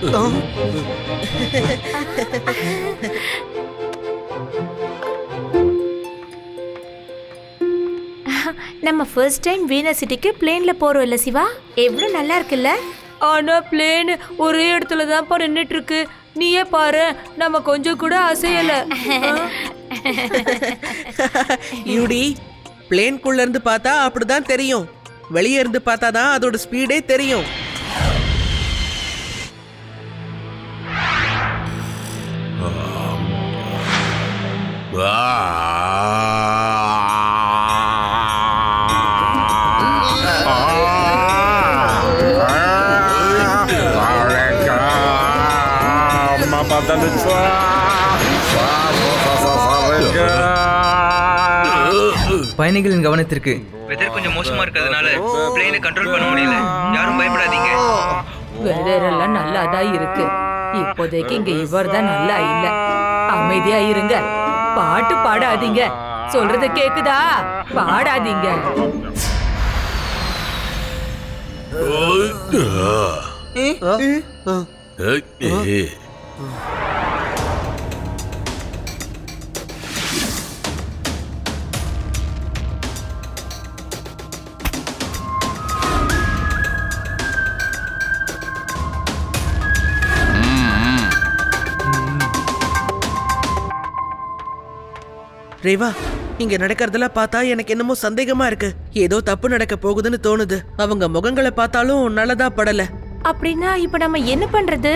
நம்ம first time Venus சிட்டிக்கு பிளேன்ல போறோம் இல்ல சிவா? எவ்வளவு நல்லா இருக்குல்ல? ஆனா பிளேன் ஒரே இடத்துல தான் நின்னுட்டு இருக்கு. நீயே பாரு, நம்ம கொஞ்சம் கூட அசையல. யூடி, பிளேன்குள்ள இருந்து பார்த்தா அப்படிதான் தெரியும். வெளியே இருந்து பார்த்தா தான் அதோட ஸ்பீடே தெரியும். பயணிகளின் கவனத்திற்கு வெதர் கொஞ்சம் மோசமா இருக்கிறதுனால பிளேனை கண்ட்ரோல் பண்ண முடியல. யாரும் பயப்படாதீங்க. வெதர் எல்லாம் நல்லா தான் இருக்கு. இப்போதைக்கு இங்க இவர் தான் நல்லா இல்ல. அமைதியா இருங்க. பாட்டு பாடாதீங்க. சொல்றது கேக்குதா? பாடாதீங்க. ரேவா, இங்க நடக்கிறதெல்லாம் பார்த்தா எனக்கு என்னமோ சந்தேகமா இருக்கு. ஏதோ தப்பு நடக்க போகுதுன்னு தோணுது. அவங்க முகங்களை பார்த்தாலும் நல்லதா படல. அப்படின்னா இப்ப நம்ம என்ன பண்றது?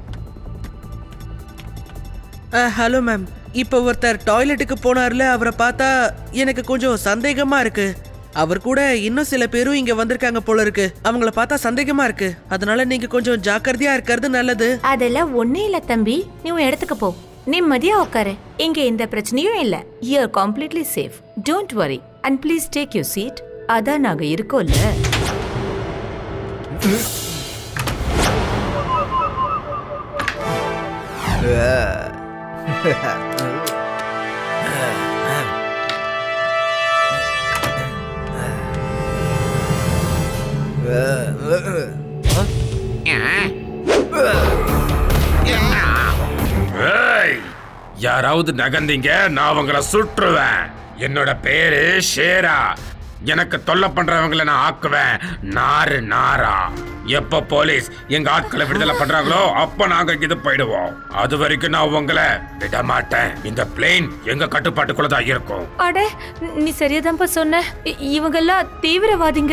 ஹலோ மேம், இப்ப ஒருத்தர் டாய்லெட்டுக்கு போனார்ல, அவரை பார்த்தா எனக்கு கொஞ்சம் சந்தேகமா இருக்கு. அவர் கூட இன்னும் சில பேரும் இங்க வந்திருக்காங்க போல இருக்கு. அவங்கள பார்த்தா சந்தேகமா இருக்கு. அதனால நீங்க கொஞ்சம் ஜாக்கிரதையா இருக்கிறது நல்லது. அதெல்லாம் ஒண்ணே இல்ல தம்பி. நீ உன் இடத்துக்கு போ. நிம்மதியா உட்காரு. இங்க எந்த பிரச்சனையும் இல்ல. You are completely safe. Don't worry and please take your seat. அதான் நாங்க இருக்கோம்ல. யாராவது நகர்ந்தீங்க, நான் அவங்களை சுற்றுவேன். என்னோட பேரு ஷேரா. எனக்கு தொல்லை பண்றவங்களை நான் ஆக்குவேன் நாறு நாரா. எப்ப போலீஸ் எங்க ஆட்களை விடுதலை பண்றாங்களோ அப்ப நாங்க இது போயிடுவோம். அது வரைக்கும் நான் உங்களை விட மாட்டேன். இந்த பிளேன் எங்க கட்டுப்பாட்டுக்குள்ளதான் இருக்கும். அட, நீ சரியாதான்ப்பா சொன்ன. இவங்கெல்லாம் தீவிரவாதிங்க.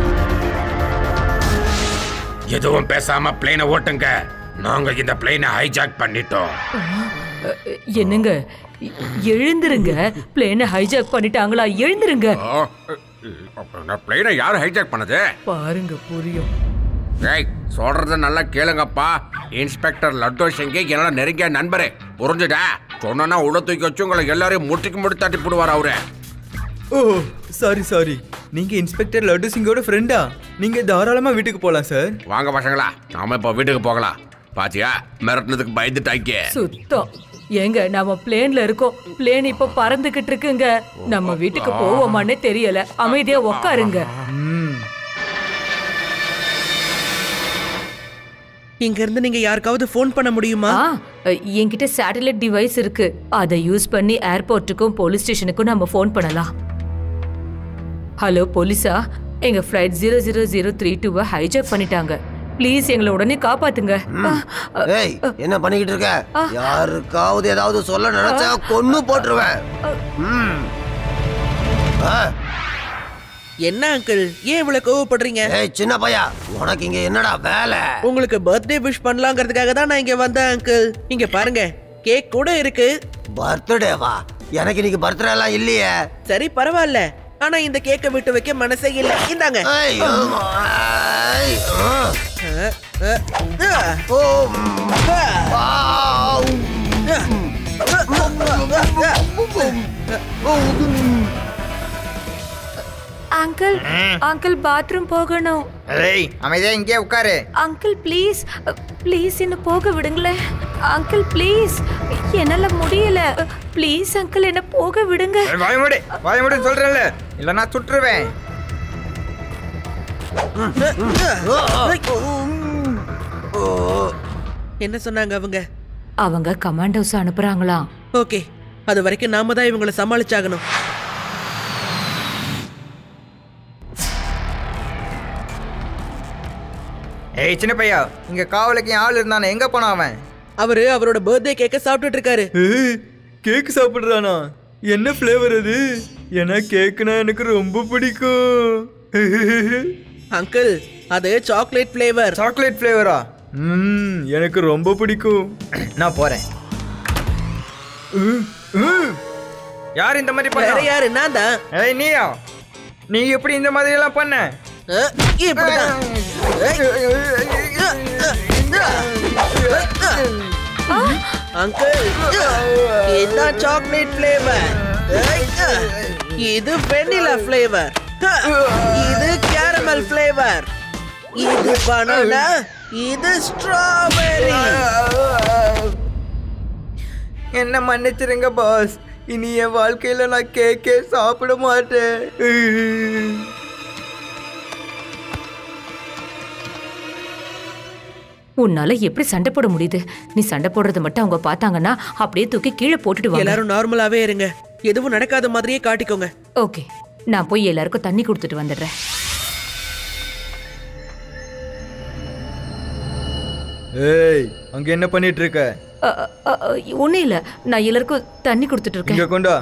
எதுவும் பேசாம பிளேனை ஓட்டுங்க. நாங்க இந்த பிளேனை ஹைஜாக் பண்ணிட்டோம். என்னங்க, எழுந்திருங்க. பிளேனை ஹைஜாக் பண்ணிட்டாங்களா? எழுந்திருங்க. பிளேனை யாரு ஹைஜாக் பண்ணது? பாருங்க, புரியும். ஏய், சொல்றத நல்லா கேளுங்கப்பா. இன்ஸ்பெக்டர் லட்டு சிங்கே என்னோட நெருங்கிய நண்பரே. புரிஞ்சுடா? சொன்னா உள்ள தூக்கி வச்சு உங்களை எல்லாரையும் முட்டிக்கு முடி தட்டி போடுவார் அவரு. Oh sorry. நீங்க இன்ஸ்பெக்டர் லட்டு சிங்கோட ஃப்ரெண்டா? நீங்க தாராளமா வீட்டுக்கு போலாம் சார். வாங்க பசங்களா, நாம இப்ப வீட்டுக்கு போகலாம். பாத்தியா, மிரட்டினதுக்கு பயந்துட்டாங்க. சுத்தம். ஏங்க, நம்ம பிளேன்ல இருக்கோம். பிளேன் இப்ப பறந்துகிட்டு இருக்குங்க. நம்ம வீட்டுக்கு போவோமானே தெரியல. அமைதியா உட்காருங்க. இங்க இருந்து நீங்க யாருக்காவது போன் பண்ண முடியுமா? என்கிட்ட சேட்டலைட் டிவைஸ் இருக்கு. அதை யூஸ் பண்ணி ஏர்போர்ட்டுக்கும் போலீஸ் ஸ்டேஷனுக்கும் நம்ம போன் பண்ணலாம். ஹலோ போலீஸா, எங்க ஃபிளைட் 00032 ஹைஜாக் பண்ணிட்டாங்க. ப்ளீஸ் எங்களை உடனே காப்பாத்துங்க. ஏய், என்ன பண்ணிக்கிட்டு இருக்க? யாருக்காவது ஏதாவது சொல்ல நினைச்சா கொன்னு போட்டுருவேன். என்ன அங்கிள், ஏன் இவ்வளவு கோவப்படுறீங்க? ஏய் சின்ன பையா, உனக்கு இங்க என்னடா வேலை? உங்களுக்கு பர்த்டே விஷ் பண்ணலாங்கிறதுக்காக தான் நான் இங்க வந்தேன் அங்கிள். இங்க பாருங்க, கேக் கூட இருக்கு. பர்த்டேவா? எனக்கு இன்னைக்கு பர்த்டே எல்லாம் இல்லையே. சரி பரவாயில்ல, ஆனா இந்த கேக்கை விட்டு வைக்க மனசே இல்ல. இந்தாங்க. அங்கிள், அங்கிள் பாத்ரூம் போகணும். ஏய், அமைதியா இங்கே உட்காரு. அங்கிள் ப்ளீஸ், ப்ளீஸ் என்ன போக விடுங்களேன். அங்கிள் ப்ளீஸ், என்னால முடியல. ப்ளீஸ் அங்கிள், என்ன போக விடுங்க. வாய மூடு சொல்றேன்ல, இல்ல நான் சுற்றுவேன். என்ன சொன்னாங்க அவங்க? அவங்க கமாண்டோஸ் அனுப்புறாங்களாம். ஓகே, அது வரைக்கும் நாம தான் இவங்களை சமாளிச்சாகணும். ஏய் சின்ன பையா, இங்க காவலுக்கு ஆள் இருந்தானே, எங்க போனா அவன்? அவரு அவரோட பர்த்டே கேக்க சாப்பிட்டுட்டு இருக்காரு. கேக் சாப்பிடுறானா? என்ன ஃப்ளேவர் அது? ஏன்னா கேக்குனா எனக்கு ரொம்ப பிடிக்கும். அங்கிள், அது சாக்லேட் ஃப்ளேவர். சாக்லேட் ஃப்ளேவரா? எனக்கு ரொம்ப பிடிக்கும். நான் போறேன். யார் இந்த மாதிரி வேற பண்ண? யாரு? நான் தான். ஏய் நீயா? நீ எப்படி இந்த மாதிரி எல்லாம் பண்ண? இப்படிதான். அங்கிள், இதுதான் சாக்லேட் ஃப்ளேவர். இது வெண்ணிலா ஃப்ளேவர். இது கேரமல் ஃப்ளேவர். இது பனானா. இது ஸ்ட்ராபெரி. என்ன மன்னிச்சிருங்க பாஸ், இனி என் வாழ்க்கையில நான் கேக்கே சாப்பிட மாட்டேன். உன்னால எப்படி சண்டை போட முடியுது? நீ சண்டை போடுறது மட்டும் அவங்க பார்த்தாங்கன்னா அப்படியே தூக்கி கீழே போட்டுடுவாங்க. எல்லாரும் நார்மலாவே இருங்க. எதுவும் நடக்காத மாதிரியே காட்டிக்கோங்க. ஓகே, நான் போய் எல்லாருக்கும் தண்ணி கொடுத்துட்டு வந்துடுறேன். ஏய், அங்க என்ன பண்ணிட்டு இருக்க? ஒன்றும் இல்லை, நான் எல்லாருக்கும் தண்ணி கொடுத்துட்டு இருக்கேன். இங்க கொண்டா.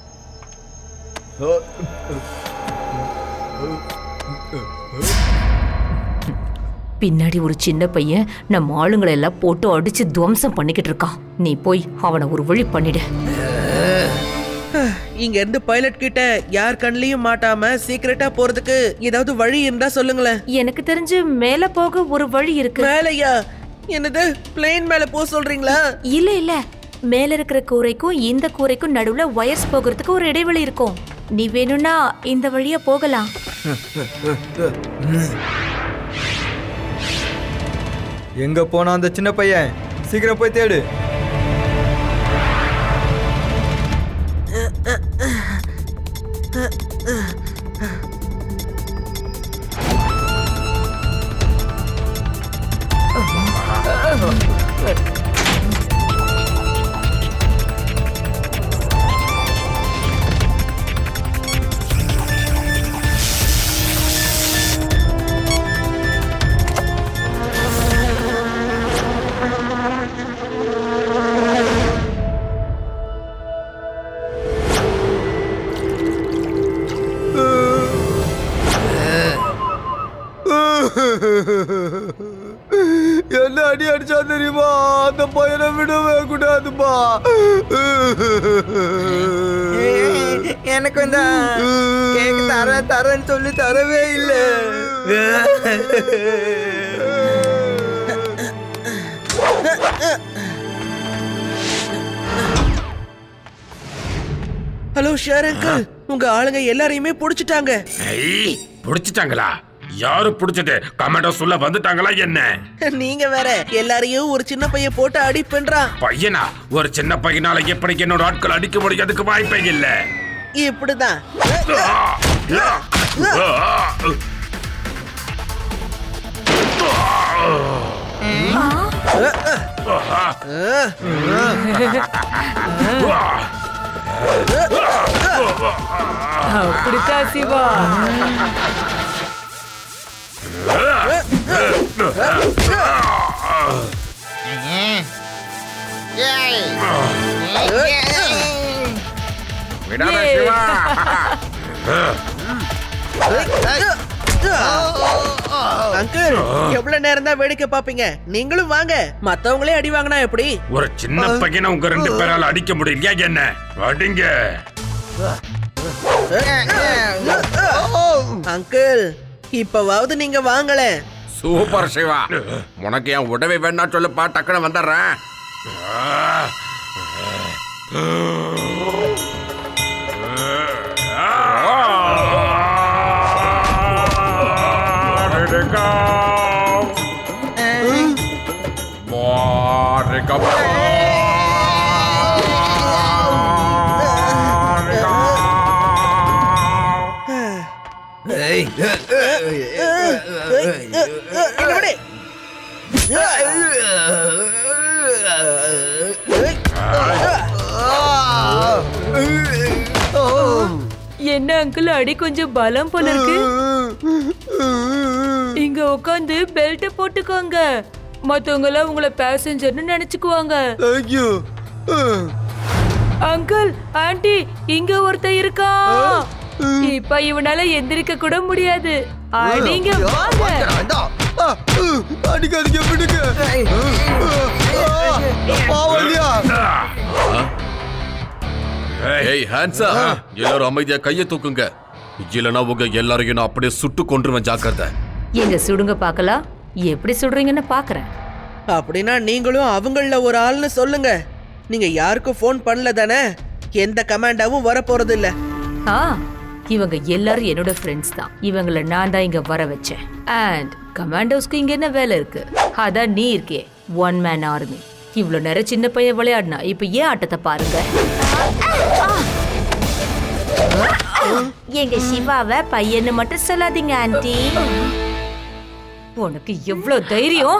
பின்னாடி ஒரு சின்ன பையன் நம்ம ஆளுங்களை எல்லாம் போட்டு அடிச்சு துவம்சம் பண்ணிக்கிட்டு இருக்கான். நீ போய் அவனை ஒரு வழி பண்ணிடு. இங்க இருந்து பைலட் கிட்ட யார் கண்ணிலையும் மாட்டாம சீக்கிரட்டா போறதுக்கு ஏதாவது வழி இருந்தா சொல்லுங்களேன். எனக்கு தெரிஞ்சு மேல போக ஒரு வழி இருக்கு. மேலையா? என்னது, பிளேன் மேல போக சொல்றீங்களா? இல்ல இல்ல, மேல இருக்கிற கூரைக்கும் இந்த கூரைக்கும் நடுவுல வயர்ஸ் போகிறதுக்கு ஒரு இடைவெளி இருக்கும். நீ வேணும்னா இந்த வழியா போகலாம். எங்க போனா அந்த சின்ன பையன்? சீக்கிரம் போய் தேடு. என்ன அடி அடிச்சா தெரியுமா? அந்த பையனை விடவே கூடாதுமா. எனக்கு இந்த கேக் தரேன்னு சொல்லி தரவே இல்லை. ஹலோ ஷேர் அங்கிள், உங்க ஆளுங்க எல்லாரையுமே புடிச்சிட்டாங்க. புடிச்சிட்டாங்களா? யாரு புடிச்சது? கமாண்டோ சொல்ல வந்துட்டாங்களா என்ன? நீங்க வேற, எல்லாரையும் ஒரு சின்ன பையன் போட்டு அடி பண்றான். பையனா? ஒரு சின்ன பையனால எப்படி என்னோட ஆட்கள் அடிக்க முடியாதுக்கு வாய்ப்பே இல்ல. இப்படிதான். அப்படித்தான் சிவா. விடாத சிவா. அங்கிள், எவ்வளவு நேரம் தான் வேடிக்கை பாப்பீங்க? நீங்களும் வாங்க. மத்தவங்களே அடி வாங்கினா எப்படி? ஒரு சின்ன பையனை உங்க 2 பேரால அடிக்க முடியலையா என்ன? அடிங்க. அங்கிள், இப்பவாவது நீங்க வாங்கல. சூப்பர் சிவா. உனக்கு என் உடவை வேணா சொல்லுப்பா, டக்குனு வந்துடுறேன். என்ன அங்கிள் அடி கொஞ்சம் பலம் போல இருக்கு. இங்க உட்காந்து பெல்ட் போட்டுக்கோங்க. மத்தவங்க எல்லாம் உங்களை பேசஞ்சர்னு நினைச்சுக்குவாங்க. தேங்க்யூ. அங்கிள் ஆண்டி இங்க ஒருத்த இருக்கா. இப்ப இவனால எந்திரிக்க கூட முடியாது. அடிங்க வாங்க. அடிக்காதீங்க விடுங்க. பாவலியா. ஏய் ஹான்ஸா, எல்லாரும் அமைதியா கையை தூக்குங்க. இல்லனா உங்க எல்லாரையும் நான் அப்படியே சுட்டு கொன்றுவேன். ஜாக்கிரதை. எங்க சுடுங்க பார்க்கலாம். எப்படி சுடுறீங்கன்னு பாக்குறேன். அப்படின்னா நீங்களும் அவங்கள ஒரு ஆள்னு சொல்லுங்க. நீங்க யாருக்கும் ஃபோன் பண்ணல தானே? எந்த கமாண்டாவும் வர போறது இல்ல. இவங்க எல்லாரும் என்னோட ஃப்ரெண்ட்ஸ் தான். இவங்கள நான் தான் இங்க வர வச்சேன். அண்ட் கமாண்டோஸ்க்கு இங்க என்ன வேலை இருக்கு? அதான் நீ இருக்கே, ஒன் மேன் ஆர்மி. இவ்வளவு நேரம் சின்ன பையன் விளையாடினா இப்ப ஏன் ஆட்டத்தை பாருங்க. எங்க சிவாவை பையன்னு மட்டும் சொல்லாதீங்க ஆண்டி. உனக்கு எவ்வளவு தைரியம்?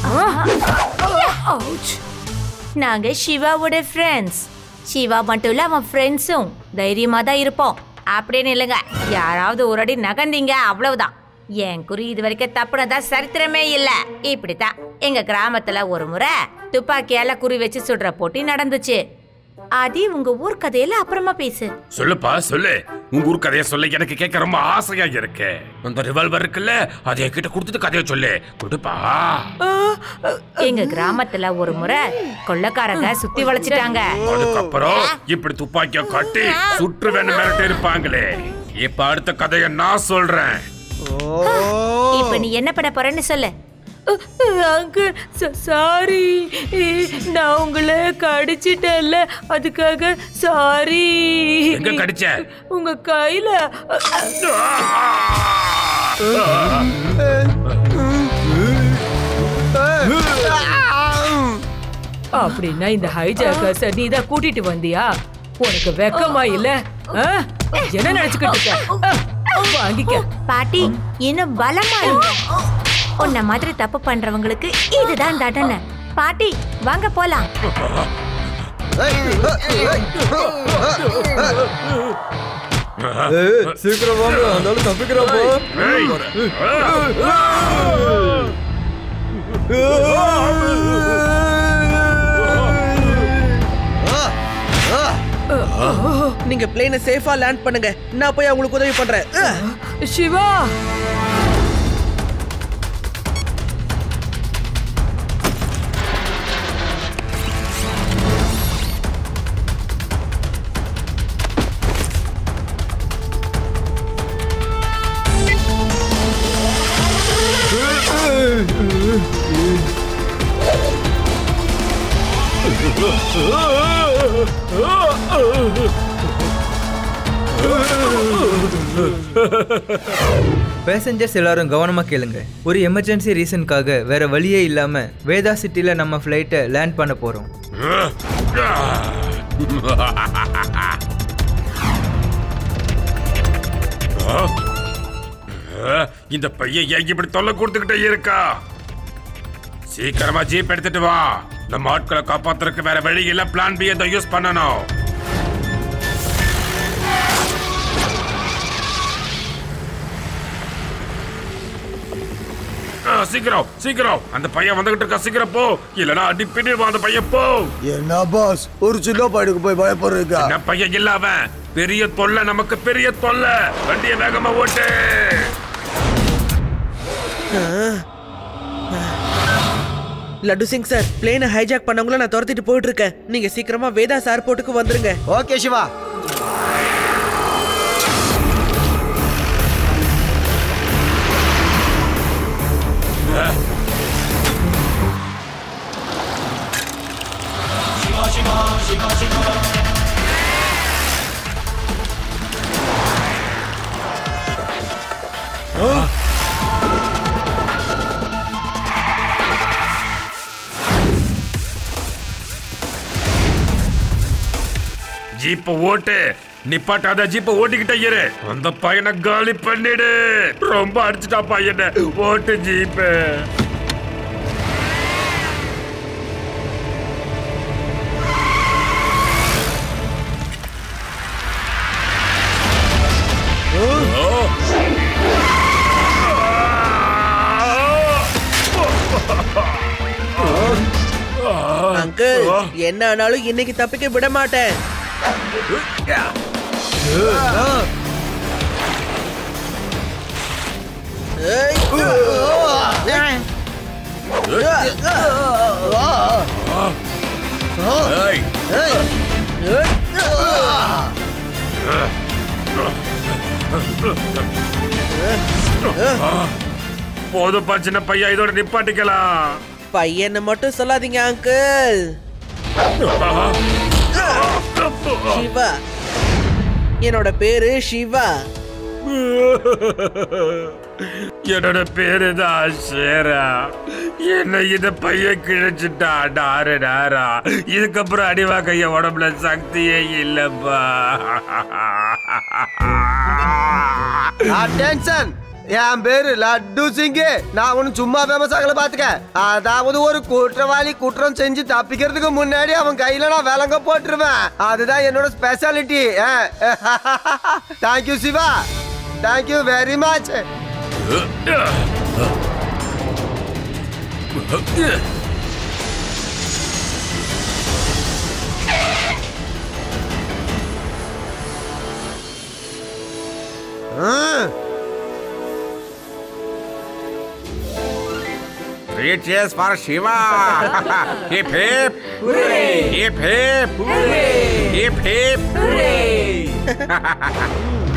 நாங்க சிவாவோட ஃப்ரெண்ட்ஸ். சிவா மட்டும் இல்ல, அவன் ஃப்ரெண்ட்ஸும் தைரியமா தான் இருப்போம். அப்படின்னு இல்லைங்க, யாராவது ஒரு அடி நகர்ந்தீங்க அவ்வளவுதான். என் குறி இது வரைக்கும் தப்புனதா சரித்திரமே இல்ல. இப்படித்தான் எங்க கிராமத்துல ஒரு முறை துப்பாக்கியால குறி வச்சு சுடுற போட்டி நடந்துச்சு. அது உங்க ஊர் கதையில அப்புறமா பேசு. சொல்லுப்பா சொல்லு. உங்க ஊர் கதையை சொல்ல எனக்கு கேட்க ரொம்ப ஆசையா இருக்கு. அந்த ரிவால்வர் இருக்குல்ல, அதை கிட்ட கொடுத்துட்டு கதையை சொல்லு. கொடுப்பா. எங்க கிராமத்துல ஒரு முறை கொள்ளக்காரங்க சுத்தி வளைச்சிட்டாங்க. அதுக்கப்புறம் இப்படி துப்பாக்கிய காட்டி சுற்று வேணும் மிரட்டி இருப்பாங்களே. இப்ப அடுத்த கதையை நான் சொல்றேன். இப்ப நீ என்ன பண்ண போறன்னு சொல்லு. அங்கிள் சாரி, நான் உங்களை கடிச்சிட்டேன்ல, அதுக்காக சாரி. எங்க கடிச்ச? உங்க கையில. அப்படின்னா இந்த ஹைஜாக்கர்ஸ நீ தான் கூட்டிட்டு வந்தியா? உனக்கு வெக்கமா இல்ல? என்ன நினைச்சுக்கிட்டு இருக்க? வாங்கிக்க பாட்டி, இன்னும் பலமா உன்ன மாதிரி தப்பு பண்றவங்களுக்கு இதுதான் தண்டனை. பாட்டி வாங்க போலாம். சீக்கிரம் வாங்க, அதனால தப்பிக்கிறப்போ. நீங்க பிளேனை சேஃபா லேண்ட் பண்ணுங்க. நான் போய் உங்களுக்கு உதவி பண்றேன். சிவா, பேசஞ்சர்ஸ் எல்லாரும் கவனமா கேளுங்க. ஒரு எமர்ஜென்சி ரீசனுக்காக வேற வழியே இல்லாம வேதா சிட்டில நம்ம ஃப்ளைட்டை லேண்ட் பண்ண போறோம். இந்த பையன் ஏன் இப்படி தொல்லை கொடுத்துக்கிட்டே இருக்கா? சீக்கிரமா ஜீப் எடுத்துட்டு வா. நம்ம ஆட்களை காப்பாத்துறதுக்கு வேற வழி இல்ல. பிளான் பி ஏதோ யூஸ் பண்ணணும். சீக்கிரம் சீக்கிரம், அந்த பையன் வந்துகிட்டு இருக்கா. சீக்கிரம் போ, இல்லனா அடி பின்னிடுவான் அந்த பையன். போ. என்ன பாஸ், ஒரு சின்ன பையனுக்கு போய் பயப்படுறீங்க? என்ன பையன் இல்ல அவன், பெரிய தொல்லை, நமக்கு பெரிய தொல்லை. வண்டியை வேகமா ஓட்டு. லட்டு சிங் சார், பிளேனை ஹைஜாக் பண்ணவங்கள நான் துரத்திட்டு போயிட்டு இருக்கேன். நீங்க சீக்கிரமா வேதாஸ் ஏர்போர்ட்டுக்கு வந்துருங்க. ஓகே சிவா. ஜீப்ப ஓட்டு. நிப்பாட்டாத, ஜீப்ப ஓட்டிக்கிட்டே இரு. அந்த பையனை காலி பண்ணிடு. ரொம்ப அடிச்சுட்டா பையனை. ஓட்டு ஜீப்பு. அங்கிள் என்ன ஆனாலும் இன்னைக்கு தப்பிக்க விட மாட்டேன். போதுப்பா சின்ன பையா, இதோட நிப்பாட்டிக்கலாம். பையனை மட்டும் சொல்லாதீங்க அங்கிள். சிவா, என்னோட பேரு சிவா. என்னோட பேரு தான் ஷேரா. என்ன இத பையன் கிழிச்சுட்டா நாரு நாரா. இதுக்கப்புறம் அடிவா கைய உடம்புல சக்தியே இல்லப்பா. அட்டென்ஷன், என் பேரு லட்டு சிங்கு. நான் ஒன்னும் சும்மா ஃபேமஸ் ஆகல பாத்துக்க. அதாவது ஒரு குற்றவாளி குற்றம் செஞ்சு தப்பிக்கிறதுக்கு முன்னாடி அவன் கையில நான் விலங்க போட்டுருவேன். அதுதான் என்னோட speciality. Thank you Siva, thank you very much. Three cheers for Shiva! Hip hip! Hooray! Hip hip! Hooray! Hip hip! Hooray!